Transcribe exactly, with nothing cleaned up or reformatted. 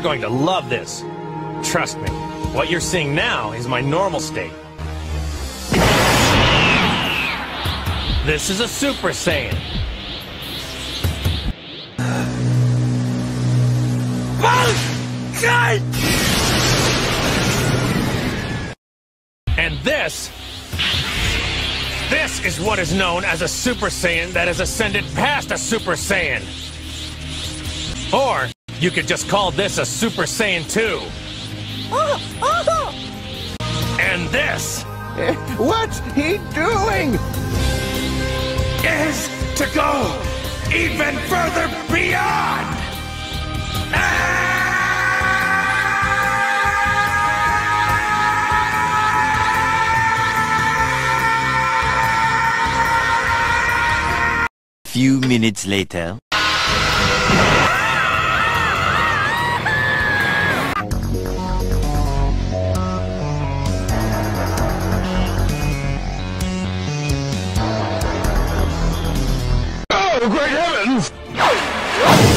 going to love this. Trust me, what you're seeing now is my normal state. This is a Super Saiyan. And this... This is what is known as a Super Saiyan that has ascended past a Super Saiyan. Or, you could just call this a Super Saiyan two. And this... What's he doing? Is to go even further beyond! Few minutes later. Oh, great heavens!